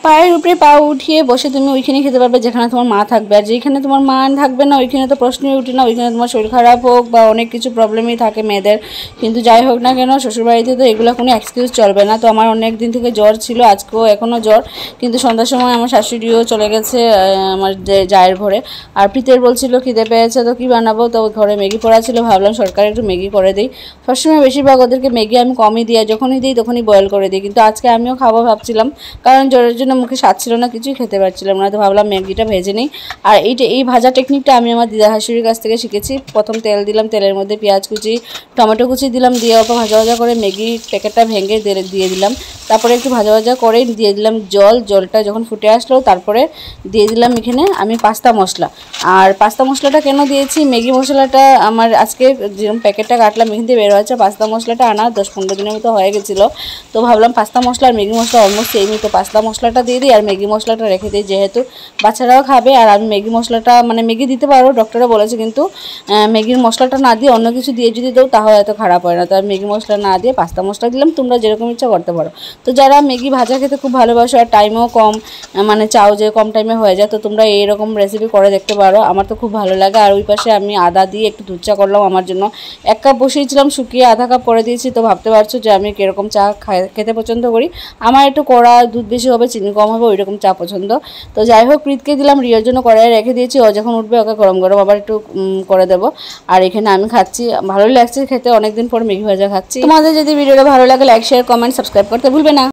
পায়ের উপরে পা উঠিয়ে বসে তুমি ওইখানে খেতে পারবে যেখানে তোমার মা থাকবে। আর যেখানে তোমার মা থাকবে না ওইখানে তো প্রশ্নই উঠে না, ওইখানে তোমার শরীর খারাপ হোক বা অনেক কিছু প্রবলেমই থাকে মেয়েদের। কিন্তু যাই হোক না কেন, শ্বশুরবাড়িতে তো এগুলো কোনো এক্সকিউজ চলবে না। তো আমার অনেক দিন থেকে জ্বর ছিল, আজকেও এখনও জ্বর, কিন্তু সন্ধ্যার সময় আমার শাশুড়িও চলে গেছে আমার জায়ের ঘরে। আর প্রীতের বলছিল খিদে পেয়েছে, তো কী বানাবো, তো ঘরে ম্যাগি পড়া ছিল, ভাবলাম সরকার একটু ম্যাগি করে দিই। সবসময় বেশিরভাগ ওদেরকে ম্যাগি আমি কমই দিই, যখনই দিই তখনই বয়েল করে দিই, কিন্তু আজকে আমিও খাবো ভাবছিলাম, কারণ জ্বরের জন্য মুখে স্বাদ ছিল না, কিছুই খেতে পারছিলাম না, তো ভাবলাম ম্যাগিটা ভেজে নিই। আর এই ভাজা টেকনিকটা আমি আমার দিদা শাশুড়ির কাছ থেকে শিখেছি। প্রথম তেল দিলাম, তেলের মধ্যে পেঁয়াজ কুচি টমেটো কুচি দিলাম, দিয়ে অল্প ভাজা ভাজা করে ম্যাগি প্যাকেটটা ভেঙে দিয়ে দিলাম। তারপরে একটু ভাজা ভাজা করে দিয়ে দিলাম জলটা যখন ফুটে আসলো তারপরে দিয়ে দিলাম এখানে আমি পাস্তা মশলা। আর পাস্তা মশলাটা কেন দিয়েছি, ম্যাগি মশলাটা আমার আজকে যেরকম প্যাকেটটা কাটলাম এখান থেকে বের হয়েছে, পাস্তা মশলাটা আনা 10-15 দিনের মতো হয়ে গেছিলো। তো ভাবলাম পাস্তা মশলা আর ম্যাগি মশলা অলমোস্ট সেমই, তো পাস্তা মশলাটা দিয়ে দিই আর ম্যাগি মশলাটা রেখে দিই, যেহেতু বাচ্চারাও খাবে। আর আমি ম্যাগি মশলাটা মানে ম্যাগি দিতে পারো ডক্টররা বলেছে, কিন্তু ম্যাগির মশলাটা না দিয়ে অন্য কিছু দিয়ে যদি দাও তাহলে এত খারাপ হয় না। তো আমি ম্যাগি মশলা না দিয়ে পাস্তা মশলা দিলাম, তোমরা যেরকম ইচ্ছা করতে পারো। তো যারা ম্যাগি ভাজা খেতে খুব ভালোবাসো আর টাইমও কম, মানে চাও যে কম টাইমে হয়ে যায়, তো তোমরা এইরকম রেসিপি করে দেখতে পারো, আমার তো খুব ভালো লাগে। আর ওই পাশে আমি আদা দিয়ে একটু দুধ চা করলাম আমার জন্য, 1 কাপ বসিয়েছিলাম, শুকিয়ে আধা কাপ করে দিয়েছি। তো ভাবতে পারছো যে আমি কীরকম চা খেতে পছন্দ করি, আমার একটু কড়া দুধ বেশি হবে চিনি কম হবে ওইরকম চা পছন্দ। তো যাই হোক, প্রীতকে দিলাম, রিয়ার জন্য কড়াইয়ে রেখে দিয়েছি, ও যখন উঠবে ওকে গরম গরম আবার একটু করে দেবো। আর এখানে আমি খাচ্ছি, ভালোই লাগছে খেতে, অনেকদিন পর ম্যাগি ভাজা খাচ্ছি। তোমাদের যদি ভিডিওটা ভালো লাগে লাইক শেয়ার কমেন্ট সাবস্ক্রাইব করতে ভুলবে না।